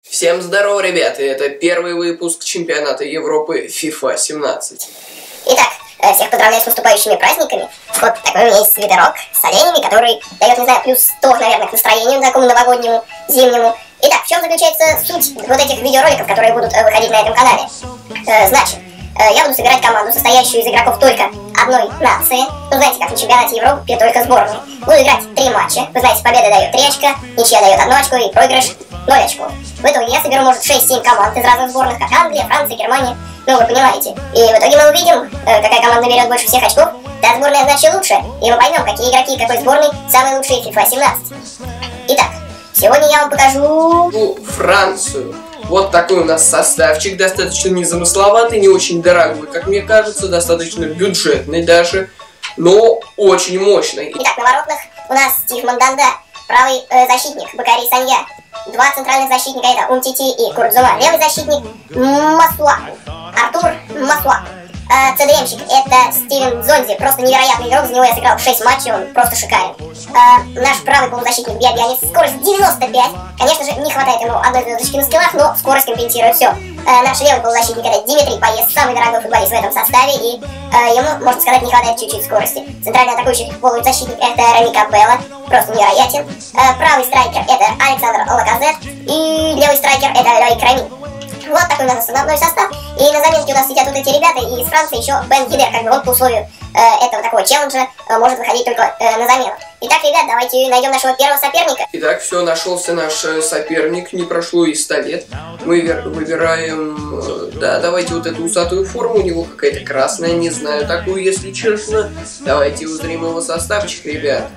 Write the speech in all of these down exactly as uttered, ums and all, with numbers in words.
Всем здорово, ребята! Это первый выпуск чемпионата Европы FIFA семнадцать. Итак, всех поздравляю с наступающими праздниками. Вот такой у меня есть свитерок с оленями, который дает, не знаю, плюс сто, наверное, к настроению такому новогоднему, зимнему. Итак, в чем заключается суть вот этих видеороликов, которые будут выходить на этом канале? Э, значит, я буду собирать команду, состоящую из игроков только одной нации. Ну, знаете, как на чемпионате Европы, только сборные. Буду играть три матча. Вы знаете, победа дает три очка, ничья дает одно очко и проигрыш ноль очков. В итоге я соберу, может, шесть-семь команд из разных сборных, как Англия, Франция, Германия. Ну, вы понимаете. И в итоге мы увидим, какая команда наберет больше всех очков. Та сборная, значит, лучше. И мы поймем, какие игроки какой сборной самые лучшие в FIFA семнадцать. Итак, сегодня я вам покажу... Ну, Францию. Вот такой у нас составчик, достаточно незамысловатый, не очень дорогой, как мне кажется, достаточно бюджетный даже, но очень мощный. Итак, на воротах у нас Стив Манданда, правый э, защитник Бакари Санья, два центральных защитника это Умтити и Куртзума, левый защитник Масуаку, Артур Масуаку. Э, ЦДМщик это Стивен Зонзи, просто невероятный игрок, за него я сыграл шесть матчей, он просто шикарен. Э, наш правый полузащитник Биабиани, скорость девяносто пять, конечно же не хватает ему одной звездочки на скиллах, но скорость компенсирует все. Э, наш левый полузащитник это Димитрий Паес, самый дорогой футболист в этом составе, и э, ему, можно сказать, не хватает чуть-чуть скорости. Центральный атакующий полузащитник это Реми Капелло, просто невероятен. Э, правый страйкер это Александр Лаказет, и левый страйкер это Лёйк Рами. Вот такой у нас основной состав. И на заменке у нас сидят вот эти ребята, и из Франции еще Бен Гидер, как бы он по условию э, этого такого челленджа э, может выходить только э, на замену. Итак, ребят, давайте найдем нашего первого соперника. Итак, все, нашелся наш соперник, не прошло и ста лет. Мы выбираем, э, да, давайте вот эту усатую форму, у него какая-то красная, не знаю такую, если честно. Давайте узрим его составчик, ребят.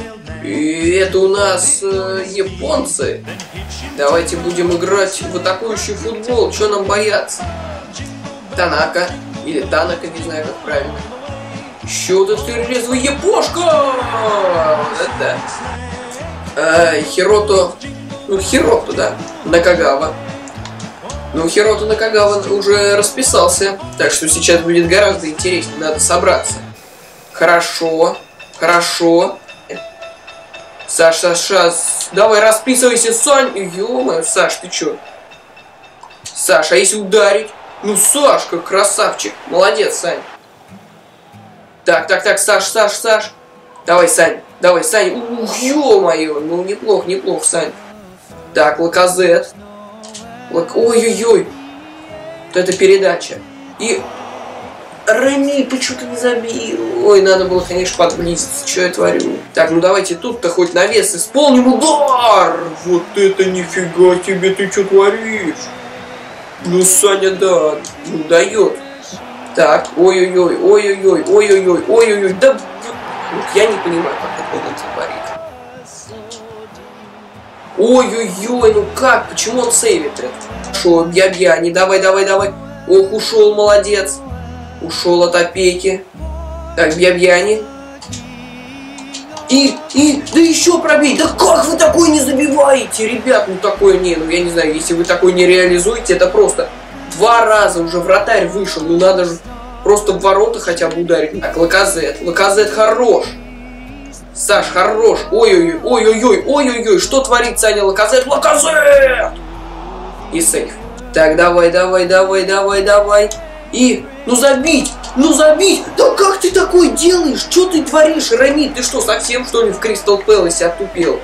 И это у нас э, японцы. Давайте будем играть в атакующий футбол. Что нам бояться? Танака. Или Танака, не знаю как правильно. Еще вот этот резвый япошка! Вот это. Э, Хирото. Ну, Хирото, да. Накагава. Ну, Хирото Накагава уже расписался. Так что сейчас будет гораздо интереснее. Надо собраться. Хорошо. Хорошо. Саш, Саш, Саш, давай расписывайся, Сань. Ё-моё, Саш, ты чё? Саш, а если ударить? Ну, Сашка, красавчик. Молодец, Сань. Так, так, так, Саш, Саш, Саш. Давай, Сань, давай, Сань. Ух, ё-моё, ну, неплохо, неплохо, Сань. Так, Лаказет. Лак... Ой-ой-ой. Вот это передача. И... Реми, почему-то не забил. Ой, надо было, конечно, подблизиться. Что я творю? Так, ну давайте тут-то хоть навес исполним удар. Вот это нифига тебе, ты что творишь? Ну, Саня, да, ну дает. Так, ой-ой-ой, ой-ой-ой, ой-ой-ой, ой-ой-ой, да... Я не понимаю, как это он творит. Ой-ой-ой, ну как? Почему он сейвит это? Шо, Биабиани, давай, давай, давай. Ох, ушел, молодец. Ушел от опеки. Так, Биабиани. И, и, да еще пробей. Да как вы такое не забиваете, ребят? Ну такое не, ну я не знаю, если вы такое не реализуете, это просто два раза уже вратарь вышел. Ну надо же просто в ворота хотя бы ударить. Так, Лаказет. Лаказет хорош. Саш, хорош. Ой-ой-ой, ой-ой-ой, ой-ой-ой. Что творит Саня Лаказет? Лаказет! И сейф. Так, давай, давай, давай, давай, давай. И, ну забить, ну забить, да как ты такое делаешь, что ты творишь, Рами, ты что, совсем что ли в Кристал Пэласе отупел?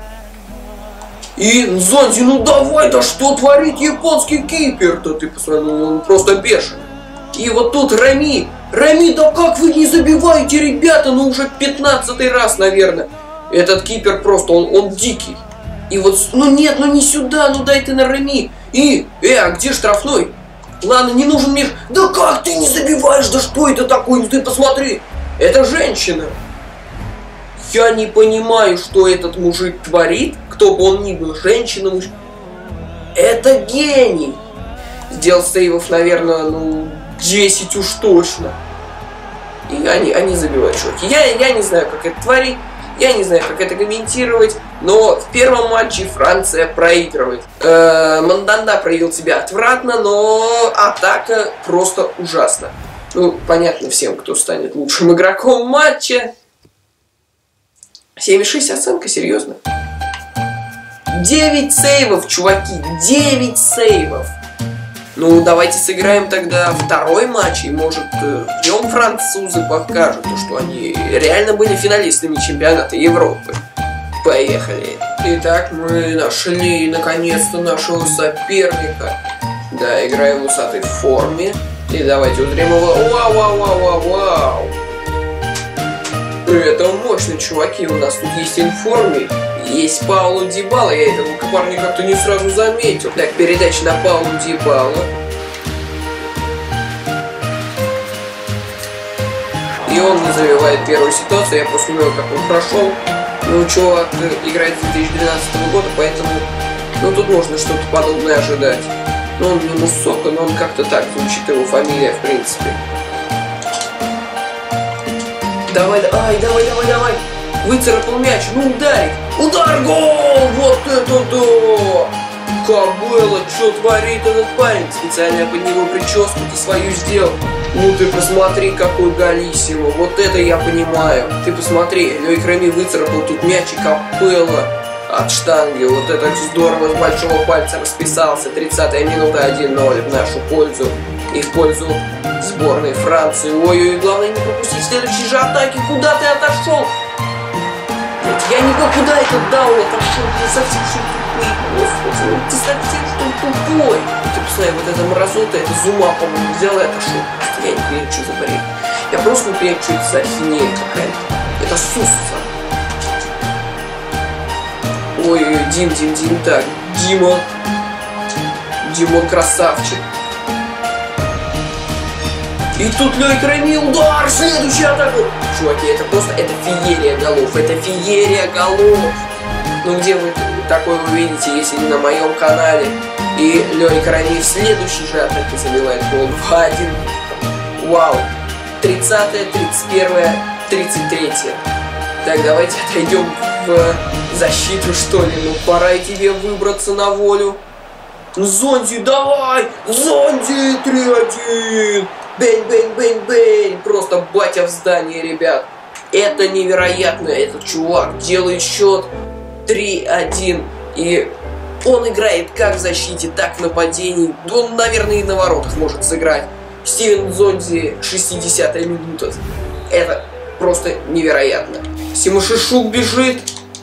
И, Зонзи, ну давай, да что творит японский кипер-то, ты посмотри, ну он просто бешеный. И вот тут Рами, Рами, да как вы не забиваете, ребята, ну уже пятнадцатый раз, наверное. Этот кипер просто, он, он дикий. И вот, ну нет, ну не сюда, ну дай ты на Рами. И, э, а где штрафной? Ладно, не нужен мир. Да как ты не забиваешь? Да что это такое? Ну ты посмотри. Это женщина. Я не понимаю, что этот мужик творит. Кто бы он ни был. Женщина, мужик. Это гений. Сделал сейвов, наверное, ну, десять уж точно. И они, они забивают шоки. Я, я не знаю, как это творить. Я не знаю, как это комментировать, но в первом матче Франция проигрывает. Э-э, Манданда проявил себя отвратно, но атака просто ужасна. Ну, понятно всем, кто станет лучшим игроком матча. семь и шесть оценка, серьезно. девять сейвов, чуваки, девять сейвов. Ну, давайте сыграем тогда второй матч, и может в нем французы покажут, что они реально были финалистами чемпионата Европы. Поехали. Итак, мы нашли наконец-то нашего соперника. Да, играем в усатой форме. И давайте узрим его. Вау, вау, вау, вау, вау. Это мощно, чуваки. У нас тут есть информи. Есть Пауло Дибала. Я этого парня как-то не сразу заметил. Так, передача на Пауло Дибала. И он не завивает первую ситуацию. Я просто смотрел, как он прошел. Ну, чувак играет с две тысячи двенадцатого года, поэтому, ну, тут можно что-то подобное ожидать. Ну, он не Муссока, но он как-то так звучит, его фамилия, в принципе. Давай, ай, давай, давай, давай. Выцарапал мяч, ну ударь. Удар, гол! Вот это да! Кобыла, что творит этот парень? Специально под него прическу-то свою сделал. Ну ты посмотри, какой голиссимо. Вот это я понимаю. Ты посмотри, Лёйк Реми выцарапал тут мяч, и Капелло от штанги. Вот это здорово, с большого пальца расписался. тридцатая минута, один ноль в нашу пользу. И в пользу сборной Франции. Ой-ой, главное не пропустить следующие же атаки. Куда ты отошел? Я не понял, куда этот даун отошел. Ты совсем что тупой, господи. Ты совсем что тупой. Ты посмотри, вот эта мразота, это Зума, по-моему, взял и отошел. Я не понимаю, что за бред. Я просто не понимаю, что это за ахинея какая-то. Это Сусса. Ой, Дим, Дим, Дим, так. Дима. Дима красавчик. И тут Лёйк Реми, удар, следующая атака. Чуваки, это просто, это феерия голов, это феерия голов. Ну где вы такое увидите, если не на моем канале? И Лёйк Реми в следующей же атаке забивает гол два один. Вау. тридцатая, тридцать первая, тридцать третья. Так, давайте отойдем в защиту, что ли. Ну, пора и тебе выбраться на волю. Зонди, давай! Зонди, три один! Бэнь, бэнь, бэнь, бэнь! Просто батя в здании, ребят. Это невероятно. Этот чувак делает счет три один. И он играет как в защите, так в нападении. Он, наверное, и на воротах может сыграть. Стивен Зонди, шестидесятая минута. Это просто невероятно. Симошишук бежит.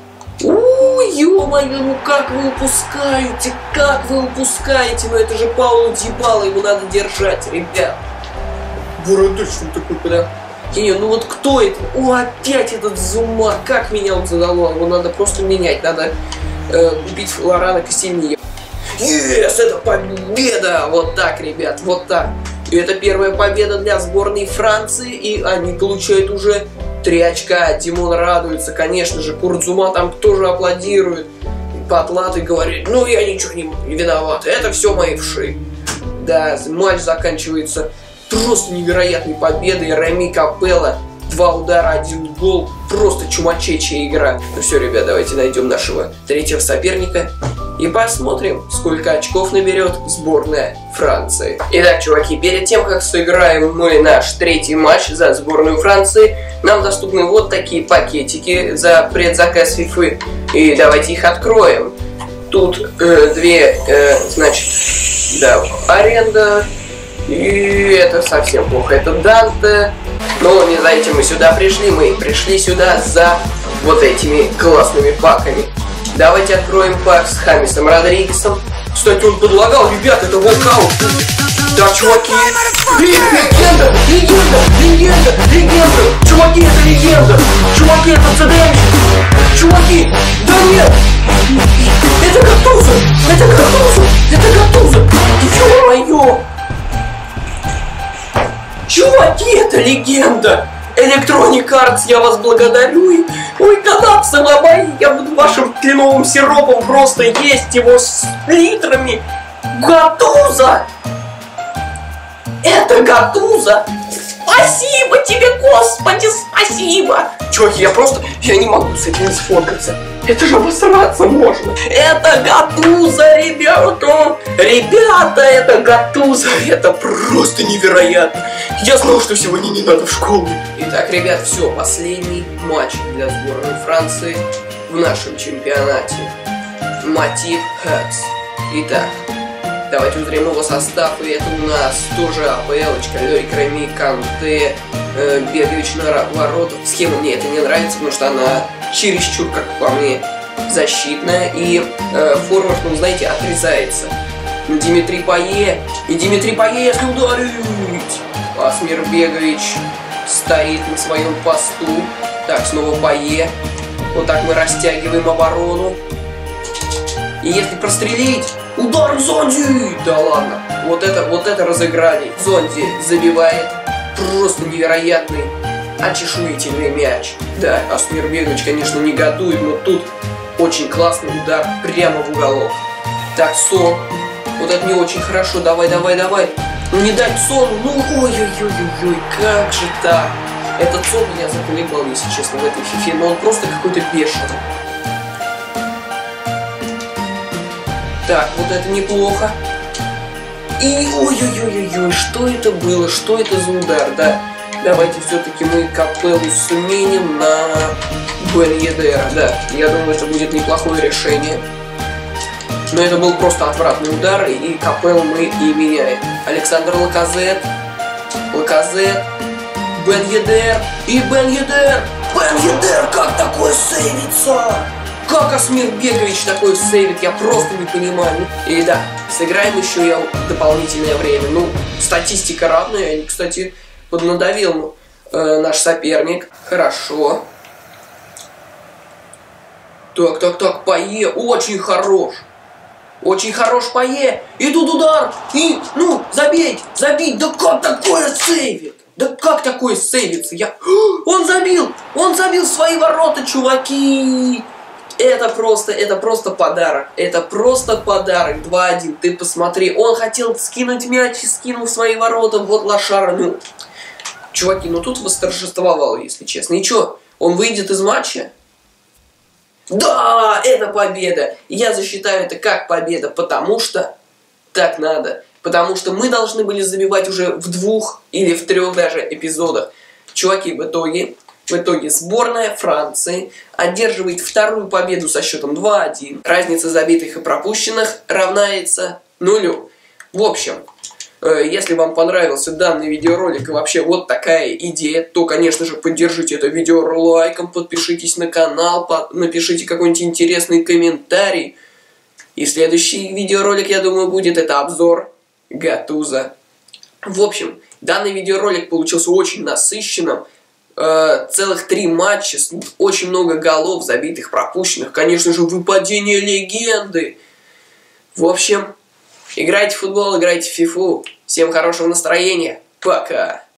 Ууу, ё-моё, ну как вы упускаете? Как вы упускаете? Ну это же Пауло Дибала, его надо держать, ребят. Бородач, он такой, куда? Не, ну вот кто это? О, опять этот Зума. Как меня он задолбал? Его надо просто менять. Надо э, купить Лорана Кассини. Yes, это победа! Вот так, ребят, вот так. И это первая победа для сборной Франции. И они получают уже три очка. Димон радуется, конечно же. Курдзума там тоже аплодирует. Патлатый говорит, ну я ничего не виноват. Это все мои вши. Да, матч заканчивается просто невероятной победой. Реми, Капелло, два удара, один гол. Просто чумачечья игра. Ну все, ребят, давайте найдем нашего третьего соперника и посмотрим, сколько очков наберет сборная Франции. Итак, чуваки, перед тем, как сыграем мы наш третий матч за сборную Франции, нам доступны вот такие пакетики за предзаказ фифы. И давайте их откроем. Тут э, две, э, значит, да, аренда. И это совсем плохо. Это Данте. Но не за этим мы сюда пришли. Мы пришли сюда за вот этими классными паками. Давайте откроем пак с Хамисом Родригесом. Кстати, он предлагал, ребят, это волкаут. Да, чуваки. Легенда, легенда, легенда, легенда. Чуваки, это легенда. Чуваки, это ЦДМ. Чуваки, да нет. Это Гатузо. Это Гатузо. Это Гатузо. Ё-моё. Чуваки, это легенда! Electronic Arts, я вас благодарю. Ой, канадцы мои, я буду вашим кленовым сиропом просто есть его с литрами. Гатузо! Это Гатузо! Спасибо тебе, господи, спасибо! Чуваки, я просто, я не могу с этим сфоткаться. Это же обосраться можно. Это Гатузо, ребята! Ребята, это Гатузо! Это просто невероятно! Я знал, что сегодня не надо в школу. Итак, ребят, все, последний матч для сборной Франции в нашем чемпионате. Матип Хекс. Итак, давайте узрим его состав. И это у нас тоже АПЛочка. Лёрик, Реми, Канте, э, Бегович на воротах. Схема мне это не нравится, потому что она чересчур, как по мне, защитная. И э, форвард, ну, знаете, отрезается. Димитри Пае. И Димитри Пае, если ударить. Асмир Бегович стоит на своем посту. Так, снова Пае. Вот так мы растягиваем оборону. И если прострелить, удар Зонди! Да ладно, вот это, вот это разыграли. Зонди забивает просто невероятный очешуительный мяч. Да, Асмир Бегович, конечно, негодует, но тут очень классный удар прямо в уголок. Так, Сон. Вот это не очень хорошо. Давай, давай, давай. Ну не дать Сону. Ну ой-ой-ой-ой, как же так? Этот Сон меня заколебал, если честно, в этой фифе. Но он просто какой-то бешеный. Так, вот это неплохо. И ой-ой-ой-ой, что это было? Что это за удар? Да, давайте все-таки мы Капеллу сменим на Бен Йеддера. Да, я думаю, это будет неплохое решение. Но это был просто отвратный удар, и Капеллу мы и меняем. Александр Лаказет. Лаказет. Бен Йеддер. И Бен Йеддер. Бен Йеддер, как такое сейвится? Как Асмир Бегович такой сейвит, я просто не понимаю. И да, сыграем еще я дополнительное время. Ну, статистика равная. Кстати, поднадавил э, наш соперник. Хорошо. Так, так, так, Пае очень хорош. Очень хорош Пае. И тут удар. И, ну, забить, забить. Да как такое сейвит? Да как такое сейвится? Я... Он забил! Он забил свои ворота, чуваки! Это просто, это просто подарок. Это просто подарок. два один. Ты посмотри. Он хотел скинуть мяч и скинул в свои ворота. Вот лошара. Ну, чуваки, ну тут восторжествовал, если честно. И чё? Он выйдет из матча? Да, это победа. Я засчитаю это как победа, потому что так надо. Потому что мы должны были забивать уже в двух или в трех даже эпизодах. Чуваки, в итоге... В итоге сборная Франции одерживает вторую победу со счетом два один. Разница забитых и пропущенных равняется нулю. В общем, э, если вам понравился данный видеоролик и вообще вот такая идея, то, конечно же, поддержите это видео лайком, подпишитесь на канал, под, напишите какой-нибудь интересный комментарий. И следующий видеоролик, я думаю, будет это обзор Гатузо. В общем, данный видеоролик получился очень насыщенным. Целых три матча, очень много голов забитых, пропущенных. Конечно же, выпадение легенды. В общем, играйте в футбол, играйте в фифу. Всем хорошего настроения. Пока.